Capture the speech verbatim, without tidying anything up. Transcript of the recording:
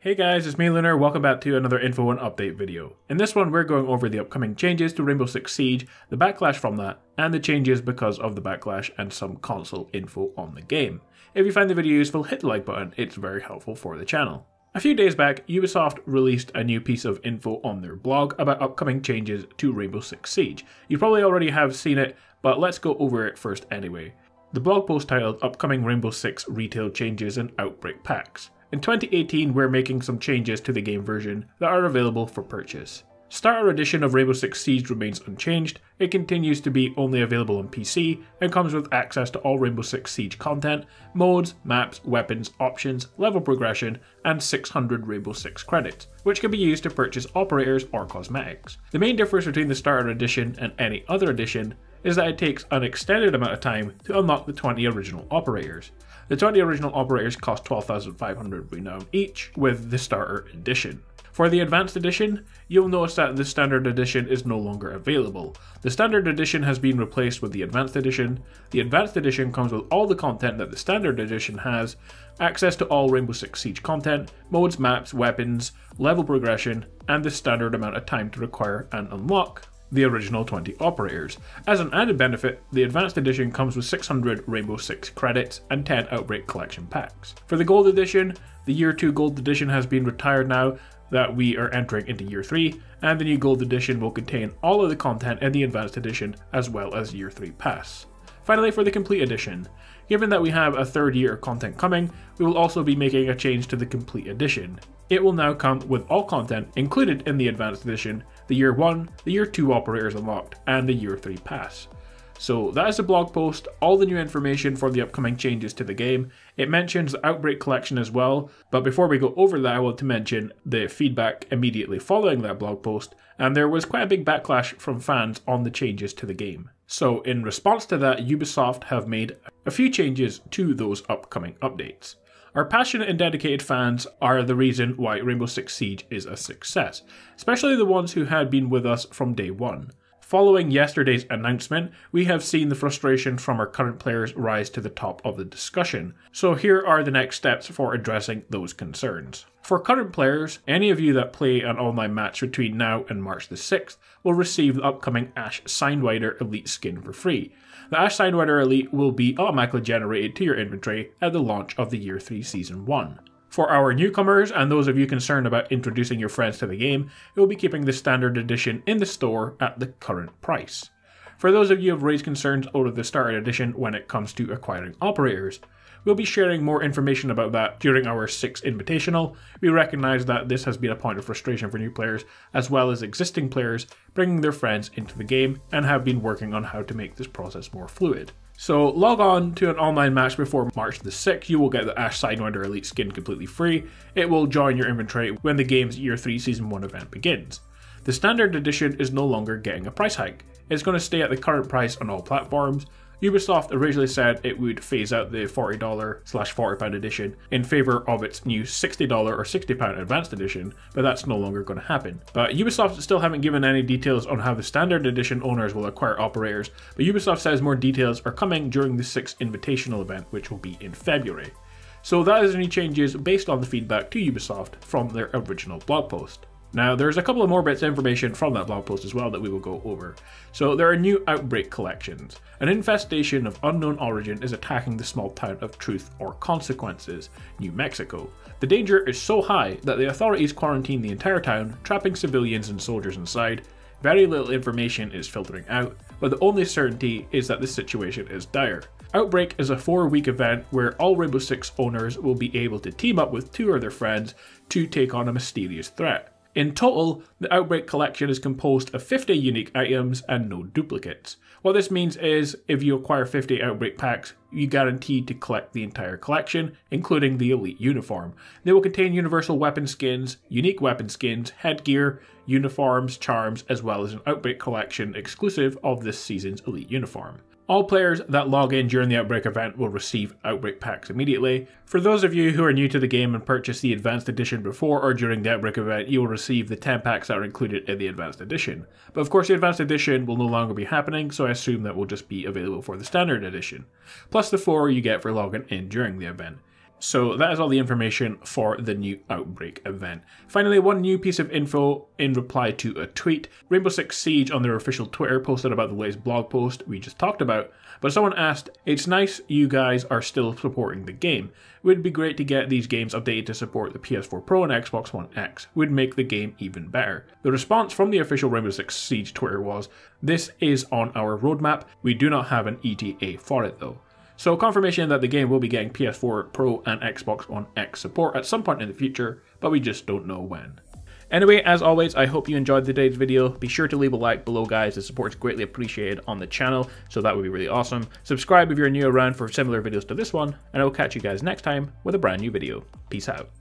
Hey guys, it's me Lunar, welcome back to another info and update video. In this one we're going over the upcoming changes to Rainbow Six Siege, the backlash from that, and the changes because of the backlash and some console info on the game. If you find the video useful, hit the like button, it's very helpful for the channel. A few days back, Ubisoft released a new piece of info on their blog about upcoming changes to Rainbow Six Siege. You probably already have seen it, but let's go over it first anyway. The blog post titled Upcoming Rainbow Six Retail Changes and Outbreak Packs. In twenty eighteen, we're making some changes to the game version that are available for purchase. Starter Edition of Rainbow Six Siege remains unchanged. It continues to be only available on P C and comes with access to all Rainbow Six Siege content, modes, maps, weapons, options, level progression, and six hundred Rainbow Six credits, which can be used to purchase operators or cosmetics. The main difference between the Starter Edition and any other edition is that it takes an extended amount of time to unlock the twenty original operators. The twenty original operators cost twelve thousand five hundred renown each with the Starter Edition. For the Advanced Edition, you'll notice that the Standard Edition is no longer available. The Standard Edition has been replaced with the Advanced Edition. The Advanced Edition comes with all the content that the Standard Edition has, access to all Rainbow Six Siege content, modes, maps, weapons, level progression, and the standard amount of time to acquire and unlock the original twenty operators. As an added benefit, the Advanced Edition comes with six hundred Rainbow Six credits and ten Outbreak Collection packs. For the Gold Edition, the Year two Gold Edition has been retired now that we are entering into Year three, and the new Gold Edition will contain all of the content in the Advanced Edition as well as Year three Pass. Finally, for the Complete Edition, given that we have a third year of content coming, we will also be making a change to the Complete Edition. It will now come with all content included in the Advanced Edition, the Year one, the Year two operators unlocked, and the Year three Pass. So that is the blog post, all the new information for the upcoming changes to the game. It mentions the Outbreak Collection as well, but before we go over that I want to mention the feedback immediately following that blog post, and there was quite a big backlash from fans on the changes to the game. So in response to that, Ubisoft have made a few changes to those upcoming updates. Our passionate and dedicated fans are the reason why Rainbow Six Siege is a success, especially the ones who had been with us from day one. Following yesterday's announcement, we have seen the frustration from our current players rise to the top of the discussion, so here are the next steps for addressing those concerns. For current players, any of you that play an online match between now and March the sixth will receive the upcoming Ash Sidewinder Elite skin for free. The Ash Sidewinder Elite will be automatically generated to your inventory at the launch of the Year three Season one. For our newcomers and those of you concerned about introducing your friends to the game, we will be keeping the Standard Edition in the store at the current price. For those of you who have raised concerns over the Starter Edition when it comes to acquiring operators, we'll be sharing more information about that during our sixth Invitational. We recognize that this has been a point of frustration for new players as well as existing players bringing their friends into the game and have been working on how to make this process more fluid. So log on to an online match before March the sixth, you will get the Ash Sidewinder Elite skin completely free. It will join your inventory when the game's Year three Season one event begins. The Standard Edition is no longer getting a price hike. It's going to stay at the current price on all platforms. Ubisoft originally said it would phase out the forty dollars slash forty pound edition in favour of its new sixty dollars or sixty pound Advanced Edition, but that's no longer going to happen. But Ubisoft still haven't given any details on how the Standard Edition owners will acquire operators, but Ubisoft says more details are coming during the sixth Invitational event, which will be in February. So that is any changes based on the feedback to Ubisoft from their original blog post. Now, there's a couple of more bits of information from that blog post as well that we will go over. So there are new Outbreak Collections. An infestation of unknown origin is attacking the small town of Truth or Consequences, New Mexico. The danger is so high that the authorities quarantine the entire town, trapping civilians and soldiers inside. Very little information is filtering out, but the only certainty is that the situation is dire. Outbreak is a four-week event where all Rainbow Six owners will be able to team up with two of their friends to take on a mysterious threat. In total, the Outbreak Collection is composed of fifty unique items and no duplicates. What this means is, if you acquire fifty Outbreak packs, you're guaranteed to collect the entire collection, including the Elite uniform. They will contain universal weapon skins, unique weapon skins, headgear, uniforms, charms, as well as an Outbreak Collection exclusive of this season's Elite uniform. All players that log in during the Outbreak event will receive Outbreak packs immediately. For those of you who are new to the game and purchased the Advanced Edition before or during the Outbreak event, you will receive the ten packs that are included in the Advanced Edition. But of course the Advanced Edition will no longer be happening, so I assume that will just be available for the Standard Edition, plus the four you get for logging in during the event. So that is all the information for the new Outbreak event. Finally, one new piece of info in reply to a tweet. Rainbow Six Siege on their official Twitter posted about the latest blog post we just talked about, but someone asked, "It's nice you guys are still supporting the game. Would be great to get these games updated to support the P S four Pro and Xbox One X. Would make the game even better." The response from the official Rainbow Six Siege Twitter was, "This is on our roadmap. We do not have an E T A for it though." So confirmation that the game will be getting P S four Pro and Xbox One X support at some point in the future, but we just don't know when. Anyway, as always, I hope you enjoyed today's video. Be sure to leave a like below, guys. The support is greatly appreciated on the channel, so that would be really awesome. Subscribe if you're new around for similar videos to this one, and I will catch you guys next time with a brand new video. Peace out.